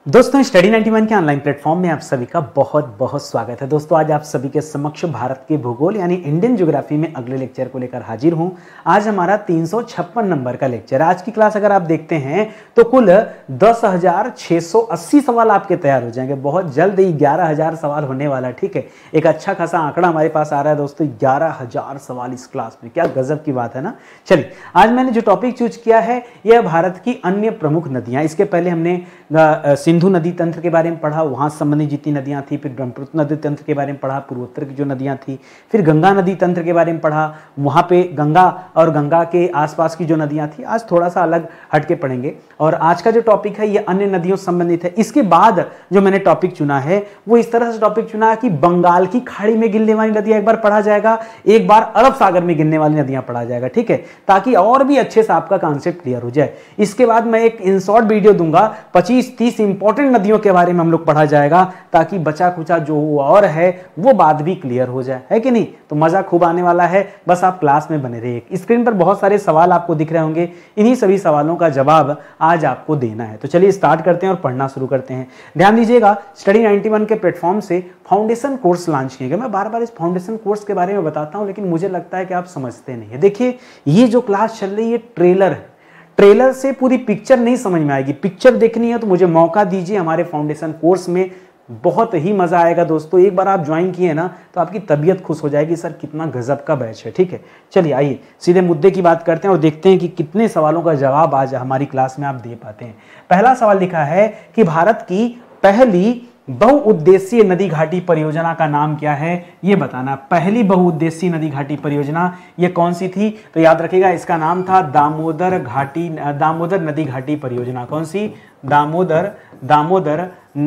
दोस्तों स्टडी 91 के online platform में आप सभी का बहुत बहुत स्वागत है। दोस्तों आज आप सभी के समक्ष भारत के भूगोल यानी इंडियन ज्योग्राफी में अगले लेक्चर को लेकर हाजिर हूं। आज हमारा 356 नंबर का लेक्चर। आज की क्लास अगर आप देखते हैं तो कुल 10,680 सवाल आपके तैयार हो जाएंगे। बहुत जल्द ही 11,000 सवाल होने वाला है। ठीक है, एक अच्छा खासा आंकड़ा हमारे पास आ रहा है दोस्तों, 11,000 सवाल इस क्लास में। क्या गजब की बात है ना। चलिए आज मैंने जो टॉपिक चूज किया है यह भारत की अन्य प्रमुख नदियां। इसके पहले हमने सिंधु नदी तंत्र के बारे में पढ़ा, वहां से संबंधित जितनी नदियां थी, फिर ब्रह्मपुत्र नदी तंत्र के बारे में पढ़ा, पूर्वोत्तर की जो नदियां थी, फिर गंगा नदी तंत्र के बारे में पढ़ा, वहां पे गंगा और गंगा के आसपास की जो नदियां थी। आज थोड़ा सा अलग हटके पढ़ेंगे और आज का जो टॉपिक है ये अन्य नदियों से संबंधित है। इसके बाद जो मैंने टॉपिक चुना है वो इस तरह से टॉपिक चुना है कि बंगाल की खाड़ी में गिरने वाली नदियां एक बार पढ़ा जाएगा, एक बार अरब सागर में गिरने वाली नदियां पढ़ा जाएगा। ठीक है, ताकि और भी अच्छे से आपका कॉन्सेप्ट क्लियर हो जाए। इसके बाद मैं एक इन शॉर्ट वीडियो दूंगा, 25-30 इंपॉर्टेंट नदियों के बारे में हम लोग पढ़ा जाएगा, ताकि बचा कुचा जो और है वो बात भी क्लियर हो जाए, है कि नहीं। तो मजा खूब आने वाला है, बस आप क्लास में बने रहिए। स्क्रीन पर बहुत सारे सवाल आपको दिख रहे होंगे, इन्हीं सभी सवालों का जवाब आज आपको देना है। तो चलिए स्टार्ट करते हैं और पढ़ना शुरू करते हैं। ध्यान दीजिएगा, स्टडी 91 के प्लेटफॉर्म से फाउंडेशन कोर्स लॉन्च किए गए। मैं बार बार इस फाउंडेशन कोर्स के बारे में बताता हूं, लेकिन मुझे लगता है कि आप समझते नहीं है। देखिए ये जो क्लास चल रही है ट्रेलर है, ट्रेलर से पूरी पिक्चर नहीं समझ में आएगी। पिक्चर देखनी है तो मुझे मौका दीजिए हमारे फाउंडेशन कोर्स में, बहुत ही मजा आएगा दोस्तों। एक बार आप ज्वाइन किए ना तो आपकी तबीयत खुश हो जाएगी, सर कितना गजब का बैच है। ठीक है, चलिए आइए सीधे मुद्दे की बात करते हैं और देखते हैं कि कितने सवालों का जवाब आज हमारी क्लास में आप दे पाते हैं। पहला सवाल लिखा है कि भारत की पहली बहुउद्देशीय नदी घाटी परियोजना का नाम क्या है, ये बताना। पहली बहुउद्देशीय नदी घाटी परियोजना ये कौन सी थी, तो याद रखिएगा इसका नाम था दामोदर नदी घाटी परियोजना। कौन सी? दामोदर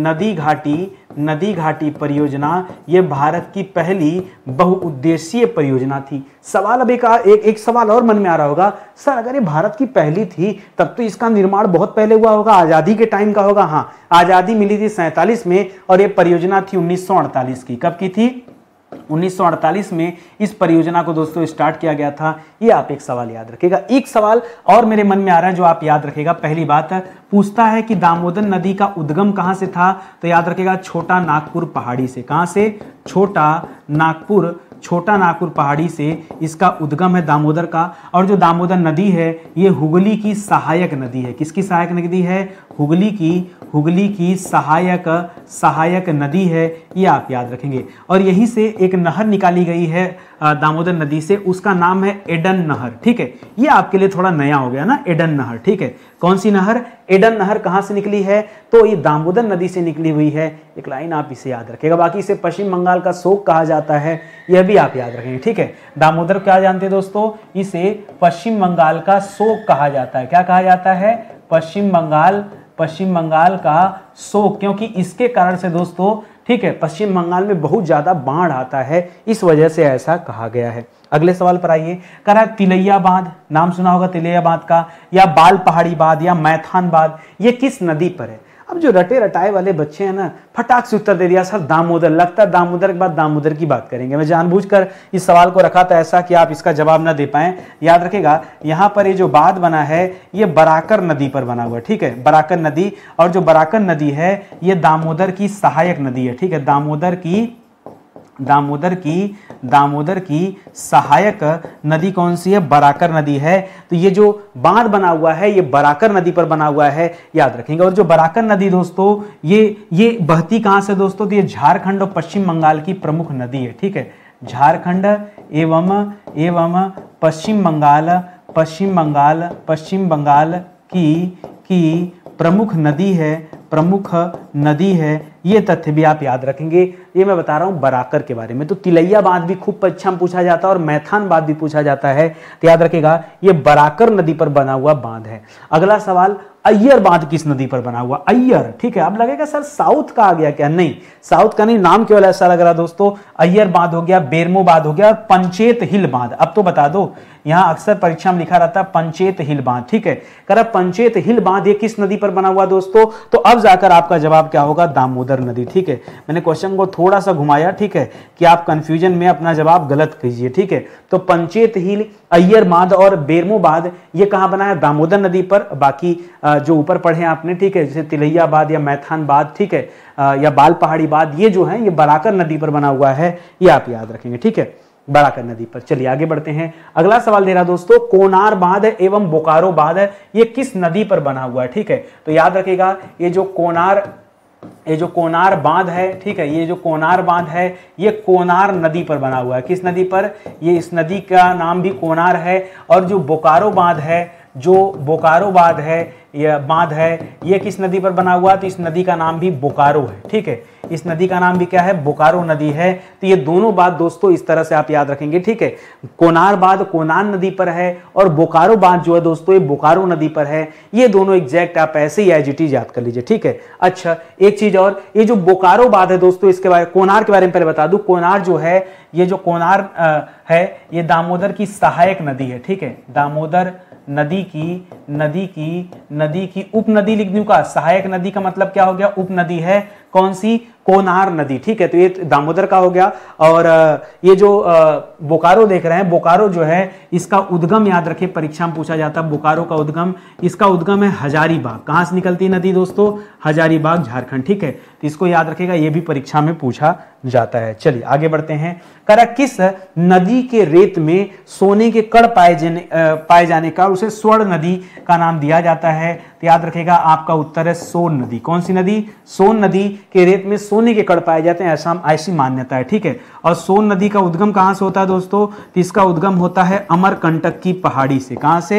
नदी घाटी परियोजना ये भारत की पहली बहुउद्देशीय परियोजना थी। सवाल अब एक सवाल और मन में आ रहा होगा, सर अगर ये भारत की पहली थी तब तो इसका निर्माण बहुत पहले हुआ होगा, आजादी के टाइम का होगा। हाँ, आजादी मिली थी 47 में और ये परियोजना थी 1948 की। कब की थी? 1948 में इस परियोजना को दोस्तों स्टार्ट किया गया था। ये आप एक सवाल याद रखिएगा। एक सवाल और मेरे मन में आ रहा है जो आप याद रखिएगा। पहली बात पूछता है कि दामोदर नदी का उद्गम कहां से था, तो याद रखिएगा छोटा नागपुर पहाड़ी से। कहां से? छोटा नागपुर पहाड़ी से इसका उद्गम है दामोदर का। और जो दामोदर नदी है ये हुगली की सहायक नदी है। किसकी सहायक नदी है? हुगली की सहायक नदी है, ये आप याद रखेंगे। और यहीं से एक नहर निकाली गई है दामोदर नदी से, उसका नाम है एडन नहर। ठीक है, ये आपके लिए थोड़ा नया हो गया ना, एडन नहर। ठीक है, कौन सी नहर? एडन नहर कहां से निकली है, तो ये दामोदर नदी से निकली हुई है। एक लाइन आप इसे याद रखिएगा। बाकी इसे पश्चिम बंगाल का शोक कहा जाता है, यह भी आप याद रखेंगे। ठीक है, दामोदर क्या जानते हैं दोस्तों, इसे पश्चिम बंगाल का शोक कहा जाता है। क्या कहा जाता है? पश्चिम बंगाल का शोक, क्योंकि इसके कारण से दोस्तों, ठीक है, पश्चिम बंगाल में बहुत ज्यादा बाढ़ आता है, इस वजह से ऐसा कहा गया है। अगले सवाल पर आइए। कह रहा है तिलैया बांध, नाम सुना होगा तिलैया बांध का, या बाल पहाड़ी बांध या मैथान बांध, ये किस नदी पर है? अब जो रटे रटाए वाले बच्चे हैं ना, फटाक से उत्तर दे दिया सर दामोदर। लगता है दामोदर के बाद दामोदर की बात करेंगे। मैं जानबूझकर इस सवाल को रखा था ऐसा कि आप इसका जवाब ना दे पाएं। याद रखिएगा यहाँ पर ये जो बांध बना है ये बराकर नदी पर बना हुआ है। ठीक है, बराकर नदी। और जो बराकर नदी है ये दामोदर की सहायक नदी है। ठीक है, दामोदर की सहायक नदी कौन सी है? बराकर नदी है। तो ये जो बांध बना हुआ है ये बराकर नदी पर बना हुआ है, याद रखेंगे। और जो बराकर नदी दोस्तों ये बहती कहां से दोस्तों, तो ये झारखंड और पश्चिम बंगाल की प्रमुख नदी है। ठीक है, झारखंड एवं पश्चिम बंगाल की प्रमुख नदी है। ये तथ्य भी आप याद रखेंगे। ये मैं बता रहा हूं बराकर के बारे में। तो तिलैया बांध भी खूब परीक्षा में पूछा जाता है और मैथान बांध भी पूछा जाता है, तो याद रखेगा ये बराकर नदी पर बना हुआ बांध है। अगला सवाल, अय्यर बांध किस नदी पर बना हुआ? अय्यर। ठीक है, अब लगेगा सर साउथ का आ गया क्या? नहीं, साउथ का नहीं, नाम केवल ऐसा लग रहा दोस्तों। अय्यर बांध हो गया, बेरमो बांध हो गया और पंचेत हिल बांध। अब तो बता दो यहाँ अक्सर परीक्षा में लिखा रहता है पंचेत हिल बांध, ठीक है। कह रहा पंचेत हिल बांध ये किस नदी पर बना हुआ दोस्तों, तो अब जाकर आपका जवाब क्या होगा, दामोदर नदी, ठीक है। मैंने क्वेश्चन को थोड़ा सा घुमाया, ठीक है, कि आप कंफ्यूजन में अपना जवाब गलत कीजिए, ठीक है। तो पंचेत हिल, अय्यर बांध और बेरमो बांध ये कहाँ बना है, दामोदर नदी पर। बाकी जो ऊपर पढ़े आपने, ठीक है, जैसे तिलैया बांध या मैथान बांध, ठीक है, या बाल पहाड़ी बांध, ये जो है ये बराकर नदी पर बना हुआ है, ये आप याद रखेंगे, ठीक है, बराकर नदी पर। चलिए आगे बढ़ते हैं। अगला सवाल दे रहा दोस्तों, कोनार बांध एवं बोकारो बांध ये किस नदी पर बना हुआ है, ठीक है। तो याद रखिएगा ये जो कोनार बांध है, ठीक है, ये जो कोनार बांध है ये कोनार नदी पर बना हुआ है। किस नदी पर, ये इस नदी का नाम भी कोनार है। और जो बोकारो बांध है, यह बांध है, ये किस नदी पर बना हुआ है, तो इस नदी का नाम भी बोकारो है, ठीक है। इस नदी का नाम भी क्या है, बोकारो नदी है। तो ये दोनों बात दोस्तों इस तरह से आप याद रखेंगे, ठीक है। कोनार बांध कोनार नदी पर है और बोकारो बांध जो है दोस्तों ये बोकारो नदी पर है। ये दोनों एग्जैक्ट आप ऐसे ही एज इट इज याद कर लीजिए, ठीक है। अच्छा, एक चीज और, ये जो बोकारो बांध है दोस्तों, इसके बारे कोनार के बारे में पहले बता दूं। कोनार जो है, ये जो कोनार है ये दामोदर की सहायक नदी है, ठीक है। दामोदर नदी की उपनदी लिख दूं का, सहायक नदी का मतलब क्या हो गया, उपनदी है। कौन सी, कोनार नदी, ठीक है। तो ये दामोदर का हो गया। और ये जो बोकारो देख रहे हैं, बोकारो जो है इसका उद्गम याद रखिए, परीक्षा में पूछा जाता है बोकारो का उद्गम। इसका उद्गम है हजारीबाग। कहां से निकलती है नदी दोस्तों, हजारीबाग झारखंड, ठीक है। तो इसको याद रखिएगा, ये भी परीक्षा में पूछा जाता है। चलिए आगे बढ़ते हैं। करा किस नदी के रेत में सोने के कण पाए जाने का उसे स्वर्ण नदी का नाम दिया जाता है। तो याद रखिएगा आपका उत्तर है सोन नदी। कौन सी नदी, सोन नदी के रेत में सोने के कण पाए जाते हैं, ऐसी मान्यता है, ठीक है। और सोन नदी का उद्गम कहां से होता है दोस्तों, तो इसका उद्गम होता है अमरकंटक की पहाड़ी से। कहां से,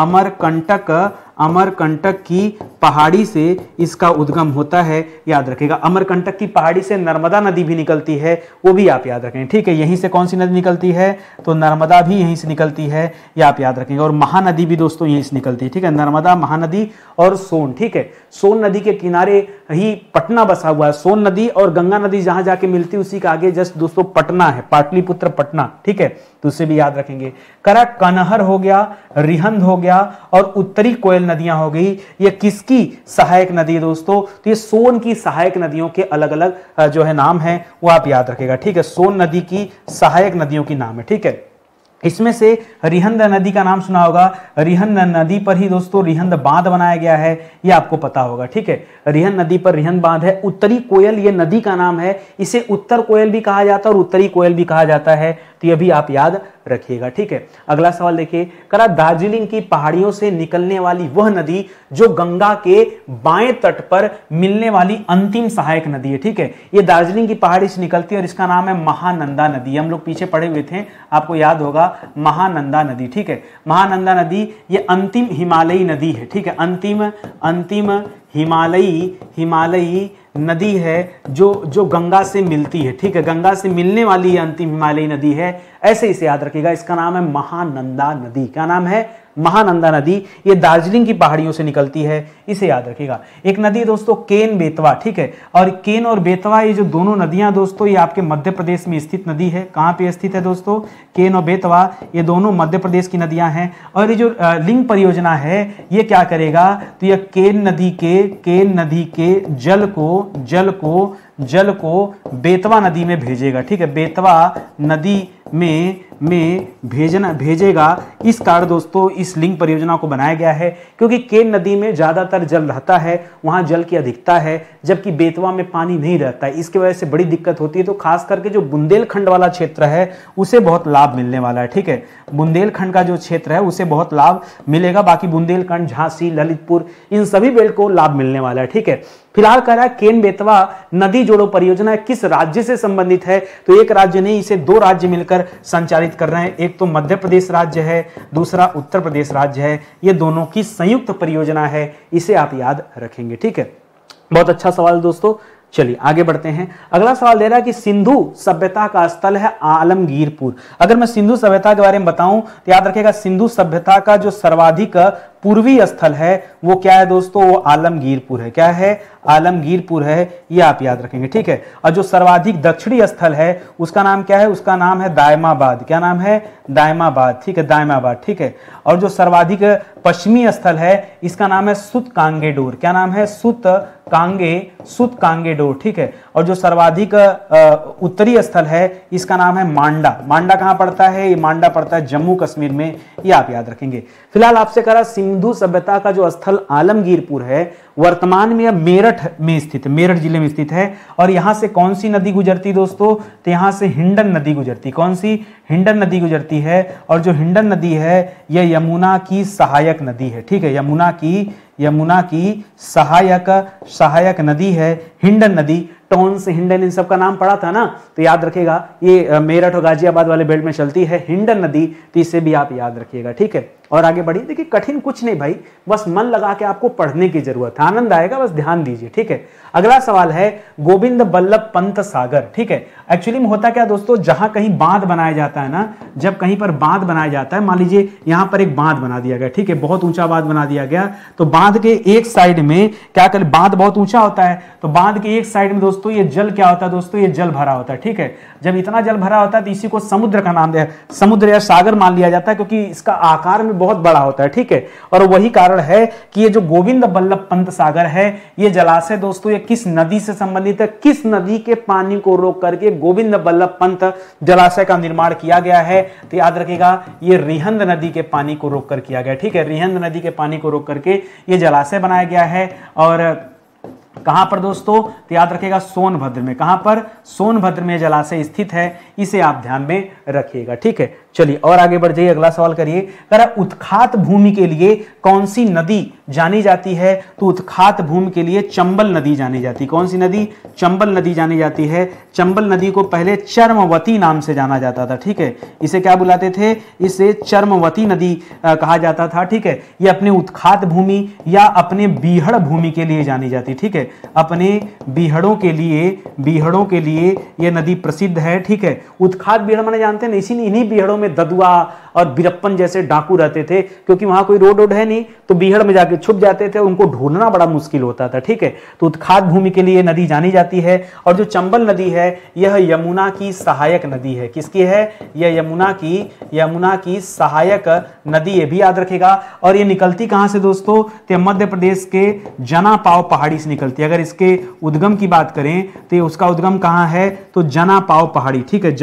अमरकंटक की पहाड़ी से इसका उद्गम होता है, याद रखिएगा। अमरकंटक की पहाड़ी से नर्मदा नदी भी निकलती है, वो भी आप याद रखेंगे, ठीक है। यहीं से कौन सी नदी निकलती है, तो नर्मदा भी यहीं से निकलती है, ये आप याद रखेंगे। और महानदी भी दोस्तों यहीं से निकलती है, ठीक है। नर्मदा, महानदी और सोन, ठीक है। सोन नदी के किनारे ही पटना बसा हुआ है। सोन नदी और गंगा नदी जहां जाके मिलती है उसी के आगे जस्ट दोस्तों पटना है, पाटलिपुत्र पटना, ठीक है। तो उसे भी याद रखेंगे। करा कनहर हो गया, रिहंद हो गया और उत्तरी कोयल नदियां हो गई, ये किसकी सहायक नदी है दोस्तों, तो ये सोन की सहायक नदियों के अलग अलग जो है नाम है, वो आप याद रखेगा, ठीक है। सोन नदी की सहायक नदियों की नाम है, ठीक है। इसमें से रिहंद नदी का नाम सुना होगा। रिहंद नदी पर ही दोस्तों रिहंद बांध बनाया गया है, ये आपको पता होगा, ठीक है। रिहंद नदी पर रिहंद बांध है। उत्तरी कोयल ये नदी का नाम है, इसे उत्तर कोयल भी कहा जाता है और उत्तरी कोयल भी कहा जाता है, तो ये भी आप याद रखिएगा, ठीक है। अगला सवाल देखिए, करा दार्जिलिंग की पहाड़ियों से निकलने वाली वह नदी जो गंगा के बाएं तट पर मिलने वाली अंतिम सहायक नदी है, ठीक है। ये दार्जिलिंग की पहाड़ी से निकलती है और इसका नाम है महानंदा नदी। हम लोग पीछे पढ़े हुए थे, आपको याद होगा, महानंदा नदी, ठीक है। महानंदा नदी ये अंतिम हिमालयी नदी है, ठीक है। अंतिम हिमालयी नदी है जो गंगा से मिलती है, ठीक है। गंगा से मिलने वाली अंतिम हिमालयी नदी है, ऐसे इसे याद रखिएगा। इसका नाम है महानंदा नदी। क्या नाम है, महानंदा नदी। ये दार्जिलिंग की पहाड़ियों से निकलती है, इसे याद रखिएगा। एक नदी दोस्तों केन बेतवा, ठीक है। और केन और बेतवा ये जो दोनों नदियां दोस्तों ये आपके मध्य प्रदेश में स्थित नदी है। कहां पे स्थित है दोस्तों, केन और बेतवा ये दोनों मध्य प्रदेश की नदियां हैं। और ये जो लिंक परियोजना है ये क्या करेगा, तो यह केन नदी के जल को बेतवा नदी में भेजेगा, ठीक है। बेतवा नदी में भेजेगा। इस कारण दोस्तों इस लिंक परियोजना को बनाया गया है, क्योंकि केन नदी में ज्यादातर जल रहता है, वहां जल की अधिकता है, जबकि बेतवा में पानी नहीं रहता है। इसकी वजह से बड़ी दिक्कत होती है। तो खास करके जो बुंदेलखंड वाला क्षेत्र है उसे बहुत लाभ मिलने वाला है, ठीक है। बुंदेलखंड का जो क्षेत्र है उसे बहुत लाभ मिलेगा। बाकी बुंदेलखंड, झांसी, ललितपुर इन सभी बेल्ट को लाभ मिलने वाला है, ठीक है। फिलहाल कह रहा है केन बेतवा नदी जोड़ो परियोजना किस राज्य से संबंधित है, तो एक राज्य नहीं, इसे दो राज्य मिलकर संचालित कर रहे हैं। एक तो मध्य प्रदेश राज्य है, दूसरा उत्तर प्रदेश राज्य है। ये दोनों की संयुक्त परियोजना है, इसे आप याद रखेंगे, ठीक है। बहुत अच्छा सवाल दोस्तों। चलिए आगे बढ़ते हैं। अगला सवाल दे रहा है कि सिंधु सभ्यता का स्थल है आलमगीरपुर। अगर मैं सिंधु सभ्यता के बारे में बताऊं तो याद रखिएगा, सिंधु सभ्यता का जो सर्वाधिक पूर्वी स्थल है वो क्या है दोस्तों, वो आलमगीरपुर है। क्या है, आलमगीरपुर है, ये आप याद रखेंगे, ठीक है। और जो सर्वाधिक दक्षिणी स्थल है उसका नाम क्या है, उसका नाम है दायमाबाद। क्या नाम है, दायमाबाद, ठीक है, दायमाबाद, ठीक है। और जो सर्वाधिक पश्चिमी स्थल है इसका नाम है सुतकांगेडोर। क्या नाम है, सुतकांगेडोर, ठीक है। और जो सर्वाधिक उत्तरी स्थल है इसका नाम है मांडा। मांडा कहां पड़ता है, ये मांडा पड़ता है जम्मू कश्मीर में, ये आप याद रखेंगे। फिलहाल आपसे कह रहा सिंधु सभ्यता का जो स्थल आलमगीरपुर है वर्तमान में मेरठ में स्थित है, मेरठ जिले में स्थित है। और यहां से कौन सी नदी गुजरती दोस्तों, तो यहां से हिंडन नदी गुजरती। कौन सी, हिंडन नदी गुजरती है। और जो हिंडन नदी है यह यमुना की सहायक नदी है, ठीक है, यमुना की सहायक नदी है हिंडन नदी। टोंस, हिंडन, इन सब का नाम पढ़ा था ना, तो याद रखिएगा ये मेरठ और गाजियाबाद वाले बेल्ट में चलती है हिंडन नदी, तो इसे भी आप याद रखिएगा, ठीक है। और आगे बढ़िए, देखिए कठिन कुछ नहीं भाई, बस मन लगा के आपको पढ़ने की जरूरत है, आनंद आएगा, बस ध्यान दीजिए, ठीक है। अगला सवाल है गोविंद बल्लभ पंत सागर, ठीक है। एक्चुअली में होता क्या दोस्तों, जहां कहीं बांध बनाया जाता है ना, जब कहीं पर बांध बनाया जाता है, मान लीजिए यहां पर एक बांध बना दिया गया, ठीक है, बहुत ऊंचा बांध बना दिया गया, तो बांध के एक साइड में क्या कर, बांध बहुत ऊंचा होता है, तो बांध के एक साइड में दोस्तों ये जल क्या होता है दोस्तों, ये जल भरा होता है, ठीक है। जब इतना जल भरा होता है तो इसी को समुद्र का नाम दिया, समुद्र या सागर मान लिया जाता है, क्योंकि इसका आकार में बहुत बड़ा होता है, ठीक है। और वही कारण है कि ये जो गोविंद बल्लभ पंत सागर है, ये जलाशय दोस्तों ये किस नदी से संबंधित है, किस नदी के पानी को रोक करके गोविंद बल्लभ पंत जलाशय का निर्माण किया गया है, तो याद रखिएगा ये रिहंद नदी के पानी को रोक कर किया गया, ठीक है। रिहंद नदी के पानी को रोक करके ये जलाशय बनाया गया है। और कहां पर दोस्तों, तो याद रखिएगा सोनभद्र में। कहां पर, सोनभद्र में जलाशय स्थित है, इसे आप ध्यान में रखिएगा, ठीक है। चलिए और आगे बढ़ जाइए, अगला सवाल करिए। उत्खात भूमि के लिए कौन सी नदी जानी जाती है, तो उत्खात भूमि के लिए चंबल नदी जानी जाती है। कौन सी नदी, चंबल नदी जानी जाती है। चंबल नदी को पहले चर्मवती नाम से जाना जाता था, ठीक है, इसे क्या बुलाते थे, इसे चर्मवती नदी कहा जाता था, ठीक है। ये अपने उत्खात भूमि या अपने बीहड़ भूमि के लिए जानी जाती, ठीक है, अपने बीहड़ों के लिए ये नदी प्रसिद्ध है, ठीक है। उत्खात बीहड़ माने जानते हैं, इन्हीं बीहड़ों में ददुआ और बीरप्पन जैसे डाकू रहते थे, क्योंकि वहां कोई रोड है नहीं, तो बीहड़ में जाके छुप जाते थे, उनको ढूंढना बड़ा मुश्किल होता था, ठीक है। तो उत्खात भूमि के लिए नदी जानी जाती है। और जो चंबल नदी है यह यमुना की सहायक नदी है। किसकी है, यह यमुना की सहायक नदी, ये भी याद रखेगा। और ये निकलती कहां से दोस्तों, तो मध्य प्रदेश के जनापाव पहाड़ी से निकलती है। अगर इसके उद्गम की बात करें तो उसका उद्गम कहां है, तो जनापाव पहाड़ी, ठीक है,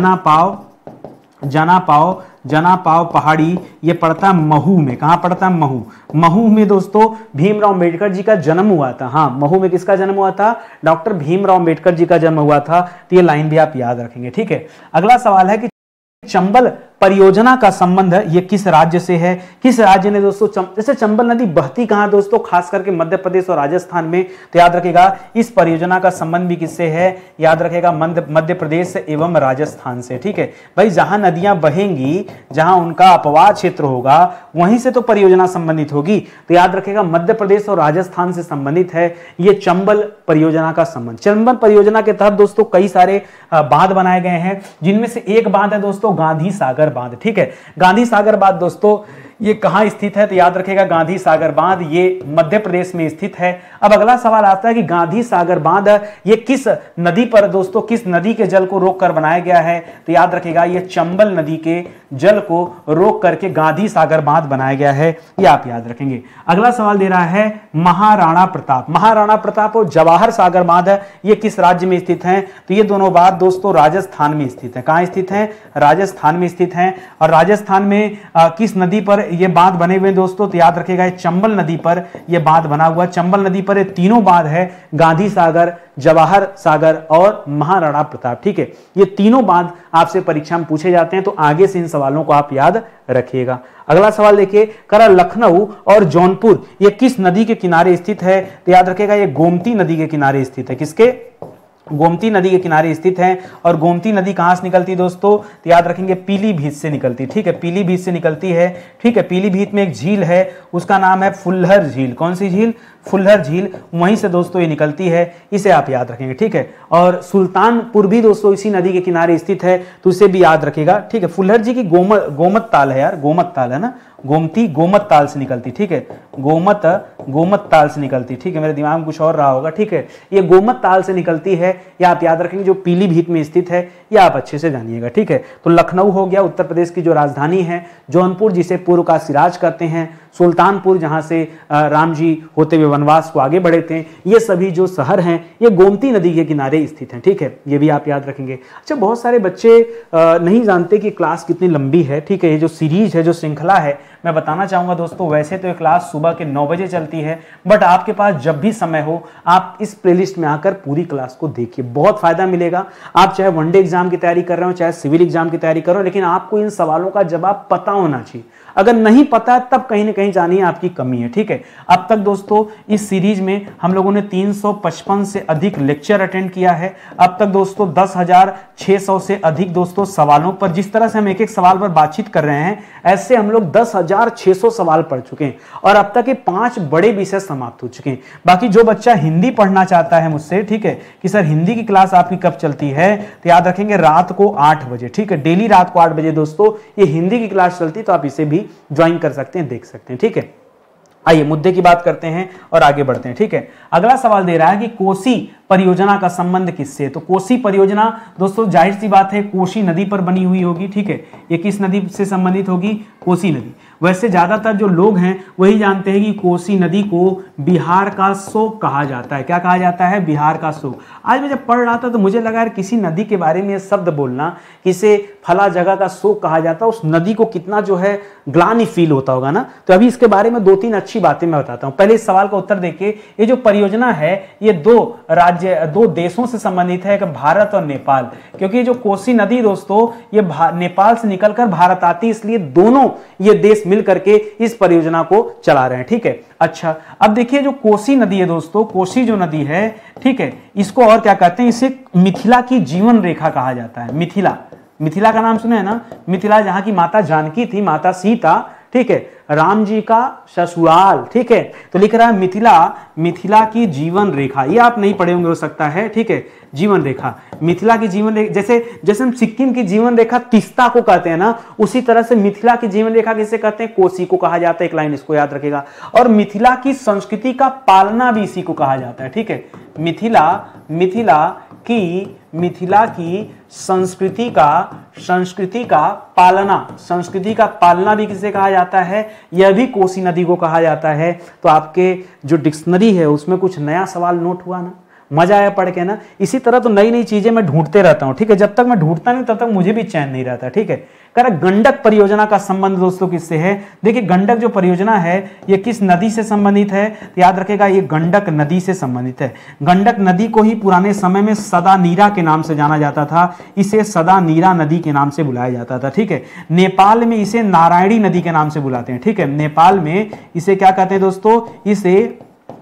जनापाव पहाड़ी, ये पड़ता है महू में। कहां पड़ता है, महू में दोस्तों भीमराव अंबेडकर जी का जन्म हुआ था। हाँ, महू में किसका जन्म हुआ था, डॉक्टर भीमराव अंबेडकर जी का जन्म हुआ था, तो ये लाइन भी आप याद रखेंगे, ठीक है। अगला सवाल है कि चंबल परियोजना का संबंध ये किस राज्य से है, किस राज्य ने दोस्तों जैसे चंबल नदी बहती कहां दोस्तों, खास करके मध्य प्रदेश और राजस्थान में, तो याद रखिएगा इस परियोजना का संबंध भी किससे है, याद रखिएगा मध्य प्रदेश एवं राजस्थान से, ठीक है। भाई जहां नदियां बहेंगी, जहां उनका अपवाह क्षेत्र होगा, वहीं से तो परियोजना संबंधित होगी, तो याद रखिएगा मध्य प्रदेश और राजस्थान से संबंधित है ये चंबल परियोजना का संबंध। चंबल परियोजना के तहत दोस्तों कई सारे बांध बनाए गए हैं, जिनमें से एक बांध है दोस्तों गांधी सागर बांध, ठीक है। गांधी सागर बांध दोस्तों ये कहां स्थित है, तो याद रखेगा गांधी सागर बांध ये मध्य प्रदेश में स्थित है। अब अगला सवाल आता है कि गांधी सागर बांध ये किस नदी पर दोस्तों, किस नदी के जल को रोककर बनाया गया है, तो याद रखेगा ये चंबल नदी के जल को रोक करके गांधी सागर बांध बनाया गया है, ये आप याद रखेंगे। अगला सवाल दे रहा है महाराणा प्रताप और जवाहर सागर बांध ये किस राज्य में स्थित है, तो ये दोनों बांध दोस्तों राजस्थान में स्थित है। कहां स्थित है, राजस्थान में स्थित है। और राजस्थान में किस नदी पर ये बांध बने हुए दोस्तों, तो याद रखेगा चंबल नदी पर ये बांध बना हुआ। चंबल नदी पर ये तीनों बांध है, गांधी सागर, जवाहर सागर और महाराणा प्रताप, ठीक है। ये तीनों बांध आपसे परीक्षा में पूछे जाते हैं, तो आगे से इन सवालों को आप याद रखिएगा। अगला सवाल देखिए, लखनऊ और जौनपुर ये किस नदी के किनारे स्थित है, तो याद रखिएगा ये गोमती नदी के किनारे स्थित है। किसके, गोमती नदी के किनारे स्थित है। और गोमती नदी कहां से निकलती दोस्तों, तो याद रखेंगे पीलीभीत से निकलती, ठीक है, पीलीभीत से निकलती है, ठीक है। पीलीभीत में एक झील है, उसका नाम है फुल्लर झील। कौन सी झील, फुल्लर झील, वहीं से दोस्तों ये निकलती है, इसे आप याद रखेंगे, ठीक है। और सुल्तानपुर भी दोस्तों इसी नदी के किनारे स्थित है, तो इसे भी याद रखेगा, ठीक है। फुल्लर जी की गोमत ताल है यार, गोमत ताल है ना, गोमती गोमत ताल से निकलती, ठीक है, गोमत ताल से निकलती, ठीक है, मेरे दिमाग में कुछ और रहा होगा, ठीक है, ये गोमत ताल से निकलती है, या आप याद रखेंगे जो पीलीभीत में स्थित है, ये आप अच्छे से जानिएगा, ठीक है। तो लखनऊ हो गया उत्तर प्रदेश की जो राजधानी है, जौनपुर जिसे पूर्व का सिराज कहते हैं, सुल्तानपुर जहां से राम जी होते हुए वनवास को आगे बढ़े थे, ये सभी जो शहर हैं ये गोमती नदी के किनारे स्थित हैं, ठीक है, ये भी आप याद रखेंगे। अच्छा, बहुत सारे बच्चे नहीं जानते कि क्लास कितनी लंबी है, ठीक है, ये जो सीरीज है, जो श्रृंखला है, मैं बताना चाहूंगा दोस्तों, वैसे तो ये क्लास सुबह के 9 बजे चलती है, बट आपके पास जब भी समय हो आप इस प्लेलिस्ट में आकर पूरी क्लास को देखिए, बहुत फायदा मिलेगा। आप चाहे वनडे एग्जाम की तैयारी कर रहे हो, चाहे सिविल एग्जाम की तैयारी कर रहे हो, लेकिन आपको इन सवालों का जवाब पता होना चाहिए। अगर नहीं पता तब कहीं ना कहीं जानिए आपकी कमी है, ठीक है। अब तक दोस्तों इस सीरीज में हम लोगों ने 355 से अधिक लेक्चर अटेंड किया है। अब तक दोस्तों 10,600 से अधिक दोस्तों सवालों पर, जिस तरह से हम एक एक सवाल पर बातचीत कर रहे हैं, ऐसे हम लोग 10,600 सवाल पढ़ चुके हैं और अब तक के 5 बड़े विषय समाप्त हो चुके हैं। बाकी जो बच्चा हिंदी पढ़ना चाहता है मुझसे, ठीक है, कि सर हिंदी की क्लास आपकी कब चलती है, तो याद रखेंगे रात को 8 बजे, ठीक है, डेली रात को 8 बजे दोस्तों ये हिंदी की क्लास चलती, तो आप इसे भी ज्वाइन कर सकते हैं, देख सकते हैं, ठीक है। आइए मुद्दे की बात करते हैं और आगे बढ़ते हैं, ठीक है। अगला सवाल दे रहा है कि कोसी परियोजना का संबंध किससे। तो कोसी परियोजना दोस्तों जाहिर सी बात है कोसी नदी पर बनी हुई होगी, ठीक है। ये किस नदी से संबंधित होगी, कोसी नदी। वैसे ज्यादातर जो लोग हैं वही जानते हैं कि कोसी नदी को बिहार का शोक कहा जाता है। क्या कहा जाता है, बिहार का शोक। आज मैं जब पढ़ रहा था तो मुझे लगा यार किसी नदी के बारे में ये शब्द बोलना, किसे फला जगह का शोक कहा जाता है, उस नदी को कितना जो है ग्लानि फील होता होगा ना। तो अभी इसके बारे में 2-3 अच्छी बातें मैं बताता हूं। पहले इस सवाल का उत्तर देखिए, ये जो परियोजना है ये दो देशों से संबंधित है, एक भारत और नेपाल। क्योंकि ये जो कोसी नदी दोस्तों ये नेपाल से निकलकर भारत आती है, इसलिए दोनों ये देश मिल करके इस परियोजना को चला रहे हैं, ठीक है। अच्छा, अब देखिए जो कोसी नदी है दोस्तों, कोसी जो नदी है, ठीक है, इसको और क्या कहते हैं, इसे मिथिला की जीवन रेखा कहा जाता है। मिथिला का नाम सुने है ना, मिथिला जहां की माता जानकी थी, माता सीता, ठीक है, राम जी का ससुराल, ठीक है। तो लिख रहा है मिथिला की जीवन रेखा, ये आप नहीं पढ़े होंगे हो सकता है, ठीक है, जीवन रेखा, मिथिला की जीवन रेखा। जैसे हम सिक्किम की जीवन रेखा तीस्ता को कहते हैं ना, उसी तरह से मिथिला की जीवन रेखा किसे कहते हैं, कोसी को कहा जाता है। एक लाइन इसको याद रखेगा। और मिथिला की संस्कृति का पालना भी इसी को कहा जाता है, ठीक है। मिथिला की संस्कृति का पालना भी किसे कहा जाता है, यह भी कोसी नदी को कहा जाता है। तो आपके जो डिक्शनरी है उसमें कुछ नया सवाल नोट हुआ ना, मजा आया पढ़ के ना। इसी तरह तो नई नई चीजें मैं ढूंढते रहता हूं, ठीक है। जब तक मैं ढूंढता नहीं तब तक मुझे भी चैन नहीं रहता, ठीक है। कह रहा गंडक परियोजना का संबंध दोस्तों किससे है। देखिए गंडक जो परियोजना है ये किस नदी से संबंधित है, तो याद रखेगा ये गंडक नदी से संबंधित है। गंडक नदी को ही पुराने समय में सदा नीरा के नाम से जाना जाता था, इसे सदा नीरा नदी के नाम से बुलाया जाता था, ठीक है। नेपाल में इसे नारायणी नदी के नाम से बुलाते हैं, ठीक है। नेपाल में इसे क्या कहते हैं दोस्तों, इसे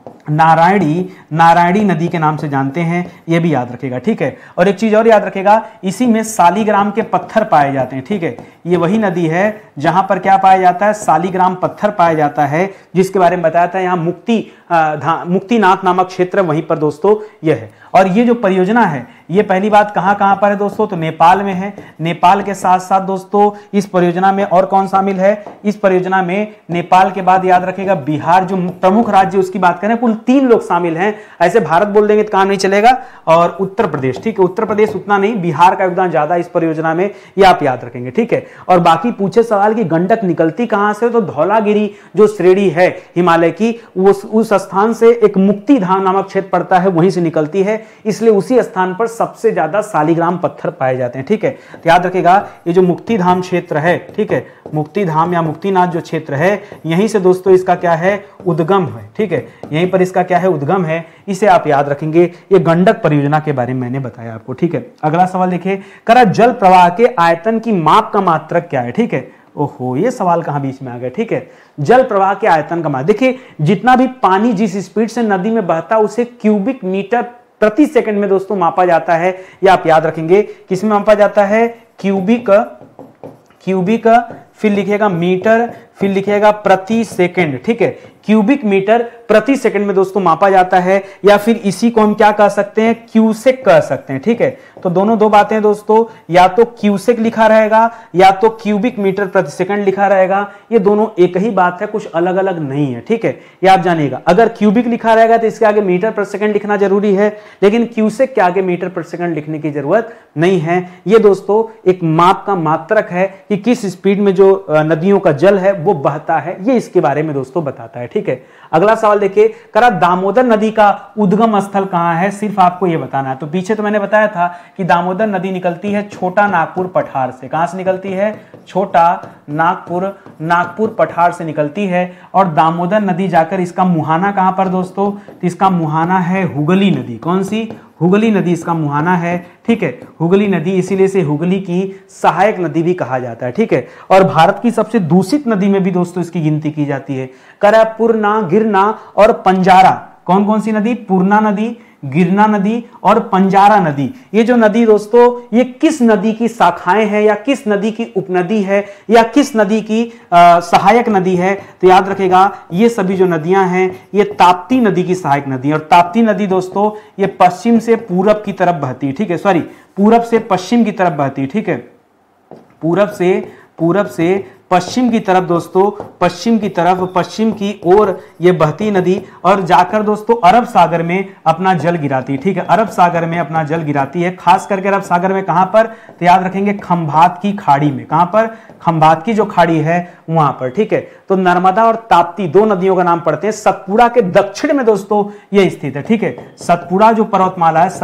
नारायणी नदी के नाम से जानते हैं, यह भी याद रखेगा, ठीक है। और एक चीज और याद रखेगा, इसी में सालीग्राम के पत्थर पाए जाते हैं, ठीक है। ये वही नदी है जहां पर क्या पाया जाता है, सालीग्राम पत्थर पाया जाता है, जिसके बारे में बताया था। यहाँ मुक्तिनाथ नामक क्षेत्र वहीं पर दोस्तों यह है। और ये जो परियोजना है ये पहली बात कहां पर है दोस्तों, तो नेपाल में है। नेपाल के साथ साथ दोस्तों इस परियोजना में और कौन शामिल है, इस परियोजना में नेपाल के बाद याद रखेगा बिहार जो प्रमुख राज्य उसकी बात करें, कुल 3 लोग शामिल हैं। ऐसे भारत बोल देंगे तो काम नहीं चलेगा। और उत्तर प्रदेश, ठीक है, उत्तर प्रदेश उतना नहीं, बिहार का योगदान ज्यादा इस परियोजना में, ये आप याद रखेंगे, ठीक है। और बाकी पूछे सवाल की गंडक निकलती कहां से, तो धौलागिरी जो श्रेणी है हिमालय की, उस स्थान से एक मुक्तिधाम नामक क्षेत्र पड़ता है, वहीं से निकलती है, इसलिए उसी स्थान पर सबसे ज्यादा सालीग्राम पत्थर पाए जाते हैं, ठीक है। तो याद रखेगा ये जो मुक्तिधाम क्षेत्र है, ठीक है, मुक्तिधाम या मुक्तिनाथ जो क्षेत्र है, यहीं से दोस्तों इसका क्या है, उद्गम है, ठीक है। यहीं पर इसका क्या है, उद्गम है, इसे आप याद रखेंगे। ये गंडक परियोजना के बारे में मैंने बताया आपको, ठीक है। अगला सवाल देखिए, करा जल प्रवाह के आयतन की माप का मात्रक क्या है, ठीक है। ओहो, ये सवाल कहां बीच में आ गया, ठीक है। जल प्रवाह के आयतन का मात्रक, देखिए जितना भी पानी जिस स्पीड से नदी में बहता है उसे क्यूबिक मीटर प्रति सेकंड में दोस्तों मापा जाता है, ये आप याद रखेंगे। किसमें मापा जाता है, क्यूबिक फिर लिखेगा मीटर, फिर लिखेगा प्रति सेकंड, ठीक है। क्यूबिक मीटर प्रति सेकंड में दोस्तों मापा जाता है, या फिर इसी को हम क्या कह सकते हैं, क्यूसेक कह सकते हैं, ठीक है। तो दोनों दो बातें हैं दोस्तों, या तो क्यूसेक लिखा रहेगा या तो क्यूबिक मीटर प्रति सेकंड लिखा रहेगा, ये दोनों एक ही बात है, कुछ अलग अलग नहीं है, ठीक है। ये आप जानिएगा, अगर क्यूबिक लिखा रहेगा तो इसके आगे मीटर प्रति सेकंड लिखना जरूरी है, लेकिन क्यूसेक के आगे मीटर प्रति सेकंड लिखने की जरूरत नहीं है। ये दोस्तों एक माप का मात्रक है कि किस स्पीड में जो नदियों का जल है वो बहता है, ये इसके बारे में दोस्तों बताता है, ठीक है। अगला सवाल देखिए, करा दामोदर नदी का उद्गम स्थल कहां है, सिर्फ आपको यह बताना है। तो पीछे तो मैंने बताया था कि दामोदर नदी निकलती है छोटा नागपुर पठार से। कहां से निकलती है, छोटा नागपुर पठार से निकलती है। और दामोदर नदी जाकर इसका मुहाना कहां पर दोस्तों, तो इसका मुहाना है हुगली नदी। कौन सी, हुगली नदी इसका मुहाना है, ठीक है। हुगली नदी, इसीलिए से हुगली की सहायक नदी भी कहा जाता है, ठीक है। और भारत की सबसे दूषित नदी में भी दोस्तों इसकी गिनती की जाती है। करा पूर्णा, गिरना और पंजारा, कौन कौन सी नदी, पूर्णा नदी, गिरना नदी और पंजारा नदी। ये जो नदी दोस्तों, ये किस नदी की शाखाएं हैं, या किस नदी की उपनदी है, या किस नदी की सहायक नदी है, तो याद रखेगा ये सभी जो नदियां हैं ये ताप्ती नदी की सहायक नदी है। और ताप्ती नदी दोस्तों ये पश्चिम से पूरब की तरफ बहती है, ठीक है, सॉरी पूरब से पश्चिम की तरफ बहती है, ठीक है। पूरब से पश्चिम की तरफ दोस्तों, पश्चिम की तरफ, पश्चिम की ओर ये बहती नदी, और जाकर दोस्तों अरब सागर में अपना जल गिराती है, ठीक है। अरब सागर में अपना जल गिराती है, खास करके अरब सागर में कहां पर, तो याद रखेंगे खंभात की खाड़ी में। कहां पर, खंभात की जो खाड़ी है वहां पर, ठीक है। तो नर्मदा और ताप्ती दो नदियों का नाम पड़ते हैं। सतपुड़ा के दक्षिण में दोस्तों ये स्थित है, ठीक है। सतपुड़ा जो पर्वतमाला है,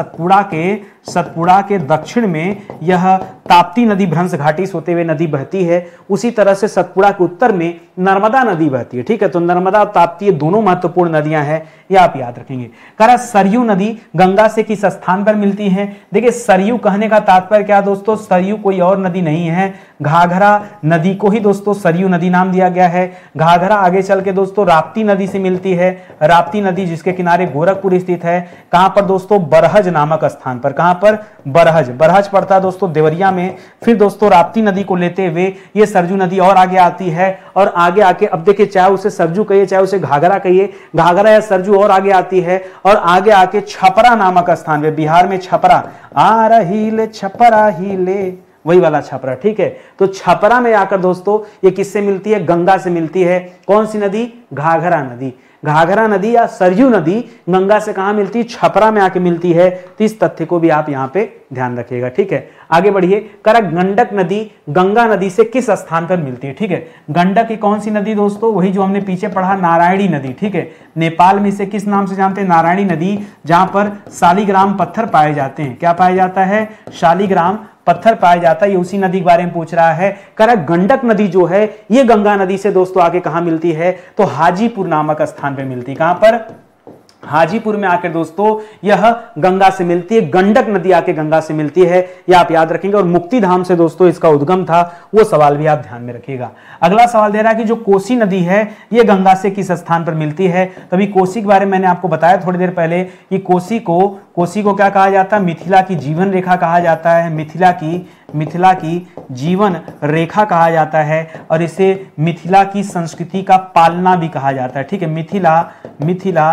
सतपुड़ा के दक्षिण में यह ताप्ती नदी भ्रंश घाटी से होते हुए नदी बहती है। उसी तरह से सतपुड़ा के उत्तर में नर्मदा नदी बहती है, ठीक है। तो नर्मदा और ताप्ती दोनों महत्वपूर्ण नदियां हैं, ये आप याद रखेंगे। करा सरयू नदी गंगा से किस स्थान पर मिलती है। देखिए सरयू कहने का तात्पर्य क्या दोस्तों, सरयू कोई और नदी नहीं है, घाघरा नदी को ही दोस्तों सरयू नदी नाम दिया गया है। घाघरा आगे चल के दोस्तों राप्ती नदी से मिलती है। राप्ती नदी जिसके किनारे गोरखपुर स्थित है, कहां पर दोस्तों, बरहज नामक स्थान पर। कहां पर, बरहज पड़ता है दोस्तों देवरिया में। फिर दोस्तों राप्ती नदी को लेते हुए ये सरयू नदी और आगे आती है, और आगे आके अब देखिए चाहे उसे सरजू कहिए चाहे उसे घाघरा कहिए, घाघरा या सरजू और आगे आती है, और आगे आके छपरा नामक स्थान पे, बिहार में छपरा, आ रही ले छपरा ही ले, वही वाला छपरा, ठीक है। तो छपरा में आकर दोस्तों ये किससे मिलती है, गंगा से मिलती है। कौन सी नदी, घाघरा नदी। घाघरा नदी या सरयू नदी गंगा से कहां मिलती है, छपरा में आके मिलती है। तो इस तथ्य को भी आप यहां पे ध्यान रखिएगा, ठीक है। आगे बढ़िए, करा गंडक नदी गंगा नदी से किस स्थान पर मिलती है, ठीक है। गंडक की कौन सी नदी दोस्तों, वही जो हमने पीछे पढ़ा, नारायणी नदी, ठीक है। नेपाल में इसे किस नाम से जानते हैं, नारायणी नदी, जहां पर शालिग्राम पत्थर पाए जाते हैं। क्या पाया जाता है, शालिग्राम पत्थर पाया जाता है। ये उसी नदी के बारे में पूछ रहा है। करा गंडक नदी जो है ये गंगा नदी से दोस्तों आगे कहां मिलती है, तो हाजीपुर नामक स्थान पे मिलती है। कहां पर, हाजीपुर में आकर दोस्तों यह गंगा से मिलती है। गंडक नदी आके गंगा से मिलती है, यह आप याद रखेंगे। और मुक्तिधाम से दोस्तों इसका उद्गम था, वो सवाल भी आप ध्यान में रखिएगा। अगला सवाल दे रहा है कि जो कोसी नदी है यह गंगा से किस स्थान पर मिलती है। तभी कोसी के बारे में मैंने आपको बताया थोड़ी देर पहले कि कोसी को क्या कहा जाता है, मिथिला की जीवन रेखा कहा जाता है। मिथिला की जीवन रेखा कहा जाता है, और इसे मिथिला की संस्कृति का पालना भी कहा जाता है, ठीक है। मिथिला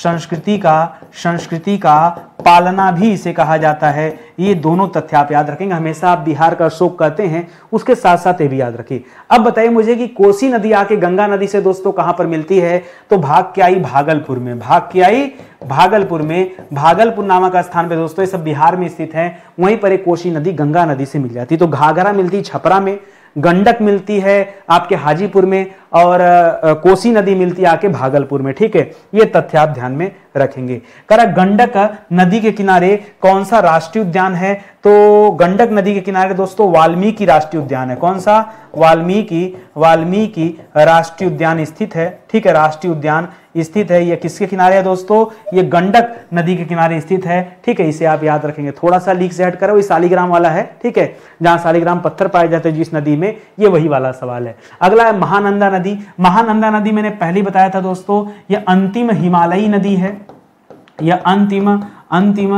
संस्कृति का पालना भी इसे कहा जाता है। ये दोनों तथ्य आप याद रखेंगे। हमेशा आप बिहार का अशोक कहते हैं, उसके साथ साथ ये भी याद रखिए। अब बताइए मुझे कि कोसी नदी आके गंगा नदी से दोस्तों कहां पर मिलती है, तो भाग के आई भागलपुर में। भागलपुर नामक स्थान पे दोस्तों, ये सब बिहार में स्थित है। वहीं पर एक कोसी नदी गंगा नदी से मिल जाती है। तो घाघरा मिलती छपरा में, गंडक मिलती है आपके हाजीपुर में, और कोसी नदी मिलती है आके भागलपुर में, ठीक है। ये तथ्य आप ध्यान में रखेंगे। करा गंडक नदी के किनारे कौन सा राष्ट्रीय उद्यान है, तो गंडक नदी के किनारे दोस्तों वाल्मीकि राष्ट्रीय उद्यान है। कौन सा, वाल्मीकि राष्ट्रीय उद्यान स्थित है, ठीक है। राष्ट्रीय उद्यान स्थित है, ये किसके किनारे है दोस्तों, ये गंडक नदी के किनारे स्थित है, ठीक है। इसे आप याद रखेंगे। थोड़ा सा लीक से हट कर, वही शालिग्राम वाला है, ठीक है, जहां शालिग्राम पत्थर पाए जाते हैं जिस नदी में, ये वही वाला सवाल है। अगला है महानंदा नदी। महानंदा नदी मैंने पहले बताया था दोस्तों, यह अंतिम हिमालयी नदी है। यह अंतिम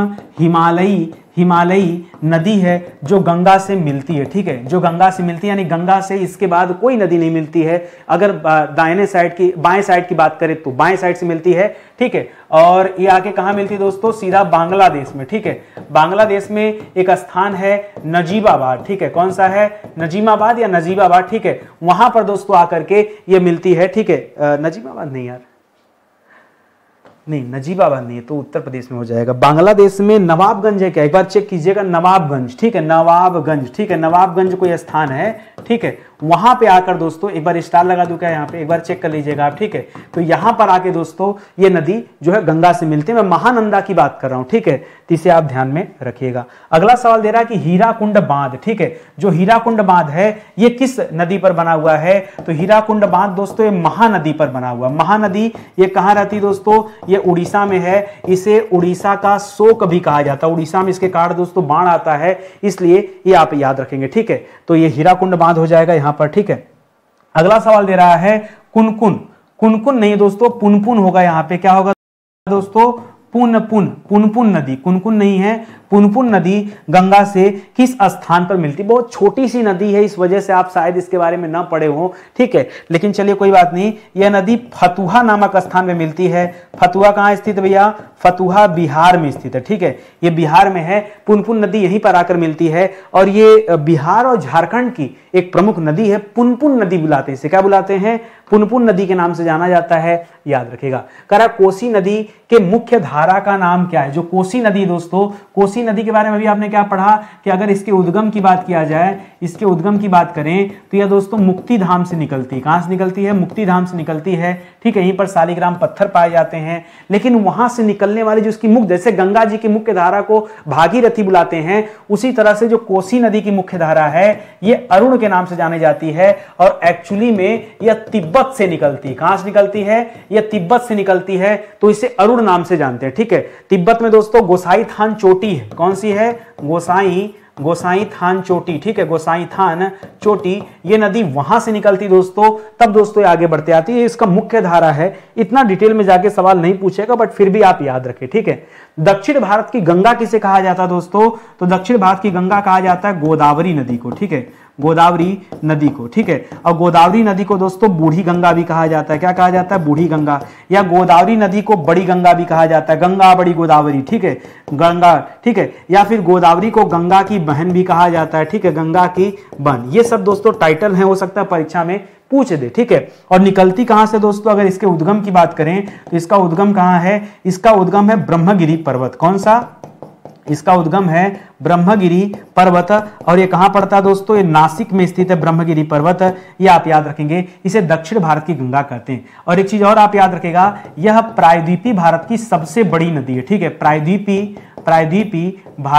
हिमालयी नदी है जो गंगा से मिलती है, ठीक है, जो गंगा से मिलती है, यानी गंगा से इसके बाद कोई नदी नहीं मिलती है। अगर दाहिने साइड की बाएं साइड की बात करें तो बाएं साइड से मिलती है, ठीक है। और ये आके कहां मिलती है दोस्तों? सीधा बांग्लादेश में, ठीक है। बांग्लादेश में एक स्थान है नजीबाबाद, ठीक है, कौन सा है? नजीमाबाद या नजीबाबाद, ठीक है, वहां पर दोस्तों आकर के ये मिलती है, ठीक है। नजीबाबाद नहीं यार, नहीं नजीबाबाद नहीं है, तो उत्तर प्रदेश में हो जाएगा। बांग्लादेश में नवाबगंज है क्या? एक बार चेक कीजिएगा, नवाबगंज, ठीक है, नवाबगंज, ठीक है, नवाबगंज कोई स्थान है, ठीक है, वहां पे आकर दोस्तों एक बार स्टार लगा दूं क्या यहाँ पे? एक बार चेक कर लीजिएगा आप, ठीक है। तो यहां पर आके दोस्तों ये नदी जो है गंगा से मिलती है। मैं महानंदा की बात कर रहा हूं, ठीक है, तो इसे आप ध्यान में रखिएगा। अगला सवाल दे रहा है कि हीराकुंड बांध, ठीक है, जो हीराकुंड बांध है ये किस नदी पर बना हुआ है? तो हीराकुंड बांध दोस्तों ये महानदी पर बना हुआ। महानदी ये कहां रहती है दोस्तों? ये उड़ीसा में है। इसे उड़ीसा का शोक भी कहा जाता है। उड़ीसा में इसके कारण दोस्तों बाढ़ आता है, इसलिए ये आप याद रखेंगे, ठीक है। तो ये हीराकुंड बांध हो जाएगा यहां पर, ठीक है। अगला सवाल दे रहा है कुनकुन, कुनकुन नहीं दोस्तों, पुनपुन होगा यहां पे। क्या होगा दोस्तों? पुनपुन नदी, कुनकुन नहीं है, पुनपुन नदी गंगा से किस स्थान पर मिलती? बहुत छोटी सी नदी है, इस वजह से आप शायद इसके बारे में ना पढ़े हो, ठीक है, लेकिन चलिए कोई बात नहीं। यह नदी फतुहा नामक स्थान में मिलती है। फतुहा कहां स्थित है भैया? फतुहा बिहार में स्थित है, ठीक है, ये बिहार में है। पुनपुन नदी यहीं पर आकर मिलती है और ये बिहार और झारखंड की एक प्रमुख नदी है। पुनपुन नदी बुलाते हैं इसे, क्या बुलाते हैं? पुनपुन नदी के नाम से जाना जाता है, याद रखिएगा। करा कोसी नदी के मुख्य धारा का नाम क्या है? जो कोसी नदी दोस्तों, कोसी नदी के बारे में भी आपने क्या पढ़ा कि अगर इसके उद्गम की बात किया जाए, इसके उद्गम की बात करें तो यह दोस्तों मुक्तिधाम से निकलती है। कहां से निकलती है? मुक्तिधाम से निकलती है, ठीक है। यहीं पर शालिग्राम पत्थर पाए जाते हैं, लेकिन वहां से निकलने वाली जो इसकी मुख्य, जैसे गंगा जी की मुख्य धारा को भागीरथी बुलाते हैं, उसी तरह से जो कोसी नदी की मुख्य धारा है ये अरुण के नाम से जानी जाती है। और एक्चुअली में यह तिब्बत से निकलती है। कहां से निकलती है? यह तिब्बत से निकलती है, तो इसे अरुण नाम से जानते हैं, ठीक है। तिब्बत में दोस्तों गोसाई थान चोटी है। कौन सी है? गोसाई थान चोटी, ठीक है, गोसाई थान चोटी, ये नदी वहां से निकलती दोस्तों। तब दोस्तों ये आगे बढ़ते आती है, इसका मुख्य धारा है। इतना डिटेल में जाके सवाल नहीं पूछेगा, बट फिर भी आप याद रखें, ठीक है। दक्षिण भारत की गंगा किसे कहा जाता है दोस्तों? तो दक्षिण भारत की गंगा कहा जाता है गोदावरी नदी को, ठीक है, गोदावरी नदी को, ठीक है। और गोदावरी नदी को दोस्तों बूढ़ी गंगा भी कहा जाता है। क्या कहा जाता है? बूढ़ी गंगा। या गोदावरी नदी को बड़ी गंगा भी कहा जाता है, गंगा बड़ी गोदावरी, ठीक है, गंगा, ठीक है। या फिर गोदावरी को गंगा की बहन भी कहा जाता है, ठीक है, गंगा की बहन। ये सब दोस्तों टाइटल है, हो सकता है परीक्षा में पूछ दे, ठीक है। और निकलती कहां से दोस्तों? अगर इसके उद्गम की बात करें तो इसका उद्गम कहां है? इसका उद्गम है ब्रह्मगिरी पर्वत। कौन सा? इसका उद्गम है ब्रह्मगिरी पर्वत। और ये कहां पड़ता है दोस्तों? ये नासिक में स्थित है ब्रह्मगिरी पर्वत। ये आप याद रखेंगे, इसे दक्षिण भारत की गंगा कहते हैं। और एक चीज और आप याद रखेगा, यह प्रायद्वीपी भारत की सबसे बड़ी नदी है, ठीक है। प्रायद्वीपी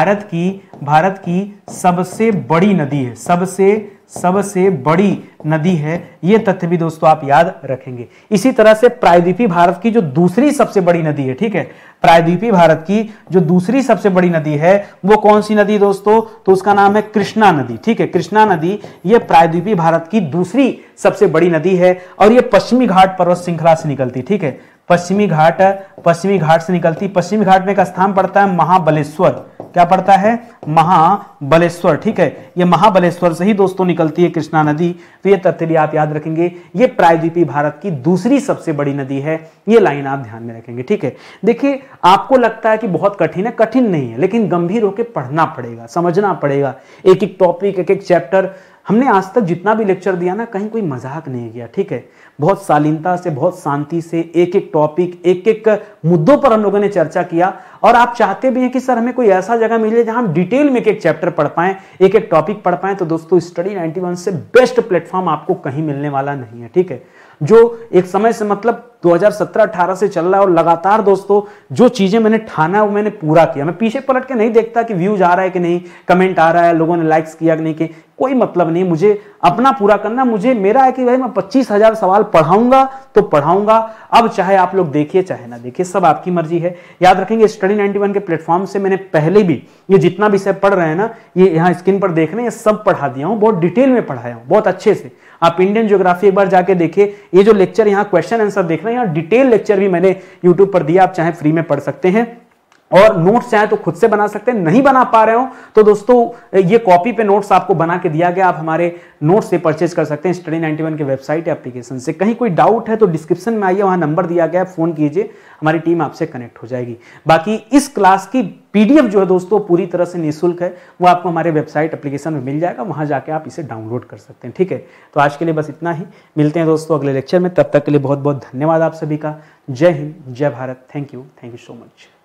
भारत की सबसे बड़ी नदी है, सबसे बड़ी नदी है। यह तथ्य भी दोस्तों आप याद रखेंगे। इसी तरह से प्रायद्वीपी भारत की जो दूसरी सबसे बड़ी नदी है, ठीक है, प्रायद्वीपी भारत की जो दूसरी सबसे बड़ी नदी है वो कौन सी नदी दोस्तों? तो उसका नाम है कृष्णा नदी, ठीक है, कृष्णा नदी। यह प्रायद्वीपी भारत की दूसरी सबसे बड़ी नदी है और यह पश्चिमी घाट पर्वत श्रृंखला से निकलती, ठीक है, पश्चिमी घाट से निकलती। पश्चिमी घाट में एक स्थान पड़ता है महाबलेश्वर। क्या पड़ता है? महाबलेश्वर, ठीक है। ये महाबलेश्वर से ही दोस्तों निकलती है कृष्णा नदी। तो ये तथ्य भी आप याद रखेंगे। ये प्रायद्वीपी भारत की दूसरी सबसे बड़ी नदी है। ये लाइन आप ध्यान में रखेंगे, ठीक है। देखिए, आपको लगता है कि बहुत कठिन है, कठिन नहीं है, लेकिन गंभीर होकर पढ़ना पड़ेगा, समझना पड़ेगा। एक एक टॉपिक, एक एक चैप्टर। हमने आज तक जितना भी लेक्चर दिया ना, कहीं कोई मजाक नहीं किया, ठीक है। बहुत शालीनता से, बहुत शांति से एक एक टॉपिक, एक एक मुद्दों पर हम लोगों ने चर्चा किया। और आप चाहते भी हैं कि सर हमें कोई ऐसा जगह मिले जहां हम डिटेल में एक एक चैप्टर पढ़ पाएं, एक एक टॉपिक पढ़ पाएं। तो दोस्तों स्टडी 91 से बेस्ट प्लेटफॉर्म आपको कहीं मिलने वाला नहीं है, ठीक है। जो एक समय से मतलब 2017-18 से चल रहा है और लगातार दोस्तों जो चीजें मैंने ठाना वो मैंने पूरा किया। मैं पीछे पलट के नहीं देखता कि व्यूज आ रहा है कि नहीं, कमेंट आ रहा है, लोगों ने लाइक्स किया कि नहीं, कि कोई मतलब नहीं। मुझे अपना पूरा करना, मुझे मेरा है कि भाई मैं 25,000 सवाल पढ़ाऊंगा तो पढ़ाऊंगा। अब चाहे आप लोग देखिए चाहे ना देखिए, सब आपकी मर्जी है। याद रखेंगे स्टडी 91 के प्लेटफॉर्म से मैंने पहले भी ये जितना विषय पढ़ रहे हैं ना, ये यहाँ स्क्रीन पर देख रहे हैं, ये सब पढ़ा दिया हूँ, बहुत डिटेल में पढ़ाया हूँ, बहुत अच्छे से। आप इंडियन ज्योग्राफी एक बार जाके देखिए, ये जो लेक्चर यहाँ क्वेश्चन आंसर देख रहे हैं, यहाँ डिटेल लेक्चर भी मैंने यूट्यूब पर दिया, आप चाहे फ्री में पढ़ सकते हैं। और नोट्स चाहे तो खुद से बना सकते हैं, नहीं बना पा रहे हो तो दोस्तों ये कॉपी पे नोट्स आपको बना के दिया गया, आप हमारे नोट्स से परचेज कर सकते हैं स्टडी 91 के वेबसाइट या एप्लीकेशन से। कहीं कोई डाउट है तो डिस्क्रिप्शन में आइए, वहां नंबर दिया गया है, फोन कीजिए, हमारी टीम आपसे कनेक्ट हो जाएगी। बाकी इस क्लास की पीडीएफ जो है दोस्तों पूरी तरह से निःशुल्क है, वो आपको हमारे वेबसाइट एप्लीकेशन में मिल जाएगा, वहां जाके आप इसे डाउनलोड कर सकते हैं। ठीक है, तो आज के लिए बस इतना ही, मिलते हैं दोस्तों अगले लेक्चर में, तब तक के लिए बहुत बहुत धन्यवाद आप सभी का। जय हिंद, जय Bharat, thank you so much.